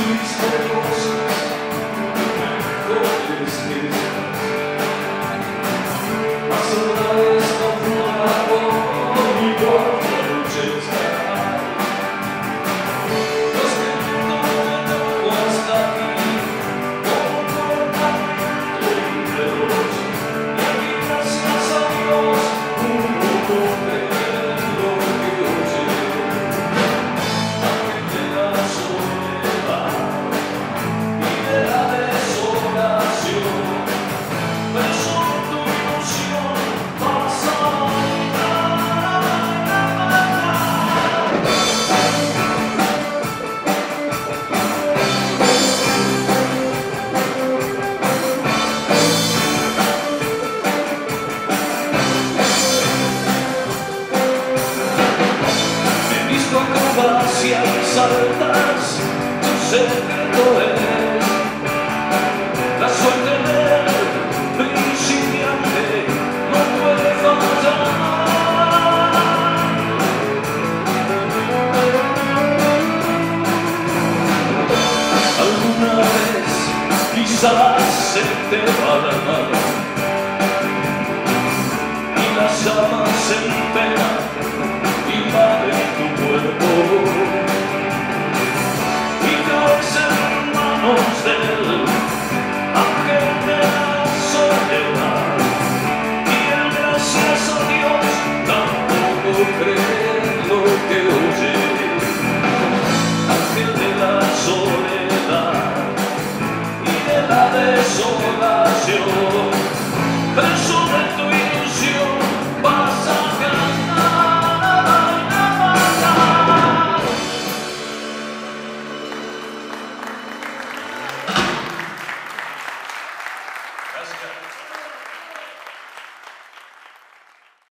Saltas, tu secreto es la suerte del principiante, no puede fallar. Alguna vez quizás se te va la mano y las llamas en pena invaden tu cuerpo. De él, ángel de la soledad, y él, gracias a Dios, tampoco cree lo que